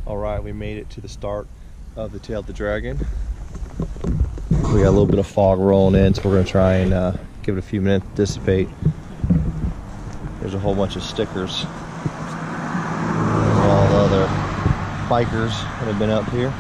Alright, we made it to the start of the Tail of the Dragon. We got a little bit of fog rolling in, so we're going to try and give it a few minutes to dissipate. There's a whole bunch of stickers. All the other bikers that have been up here.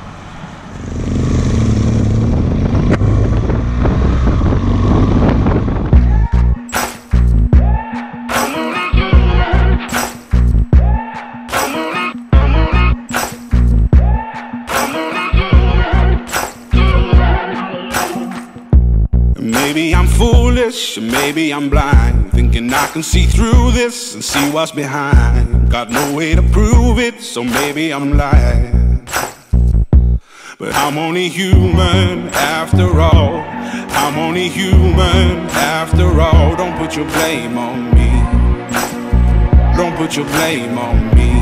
Maybe I'm foolish, or maybe I'm blind, thinking I can see through this and see what's behind. Got no way to prove it, so maybe I'm lying. But I'm only human after all. I'm only human after all. Don't put your blame on me. Don't put your blame on me.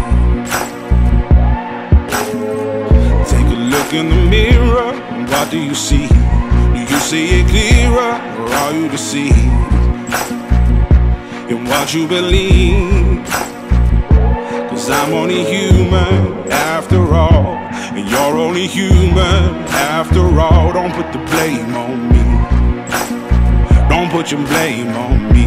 Take a look in the mirror, and what do you see? Do you see it clearer, or are you deceived in what you believe? 'Cause I'm only human after all, and you're only human after all. Don't put the blame on me. Don't put your blame on me.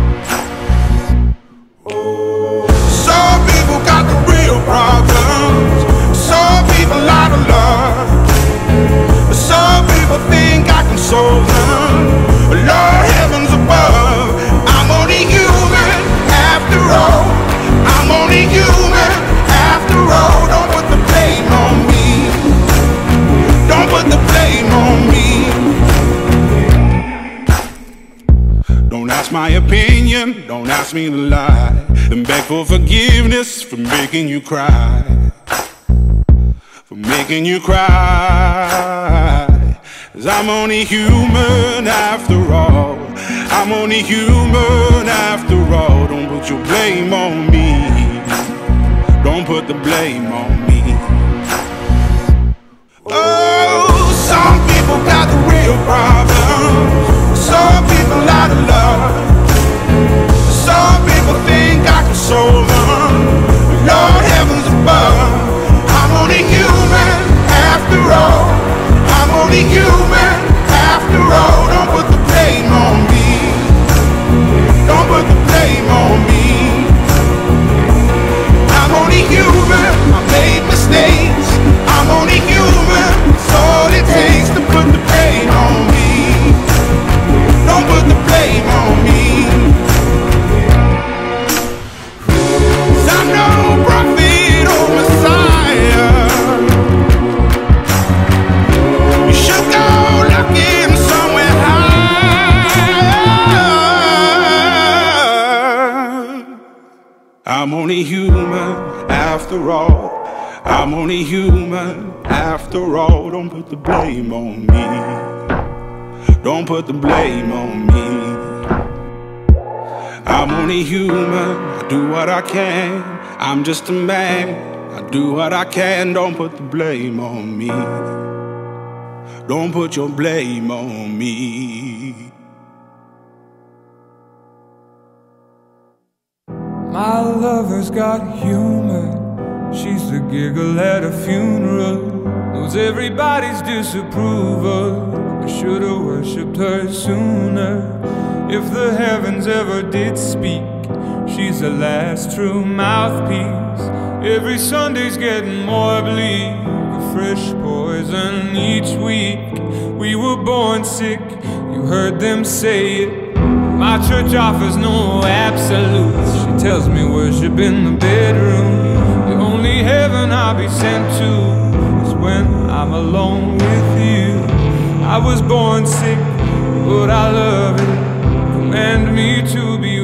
Some people got the real problems. Some people out of love. Some people think I can solve them. Lord heavens above, I'm only human after all. I'm only human after all. Don't put the blame on me. Don't put the blame on me. Don't ask my opinion, don't ask me to lie, and beg for forgiveness for making you cry. For making you cry. 'Cause I'm only human after all. I'm only human after all. Don't put your blame on me. Don't put the blame on me. Oh, some people got the real problems. Some people out of love. Some people think I can solve them. Lord heavens above, I'm only human after all. I'm only human after all. Don't put the blame on me. Don't put the blame on me. I'm only human. I made mistakes. I'm only human. It's all it takes to put the blame on me. Don't put the blame on me. 'Cause I'm no prophet or Messiah. I'm only human after all. I'm only human after all. Don't put the blame on me. Don't put the blame on me. I'm only human. I do what I can. I'm just a man. I do what I can. Don't put the blame on me. Don't put your blame on me. My lover's got humor. She's the giggle at a funeral. Knows everybody's disapproval. I should've worshipped her sooner. If the heavens ever did speak, she's the last true mouthpiece. Every Sunday's getting more bleak, a fresh poison each week. We were born sick, you heard them say it. My church offers no absolutes. She tells me worship in the bedroom. The only heaven I'll be sent to is when I'm alone with you. I was born sick, but I love it. Command me to be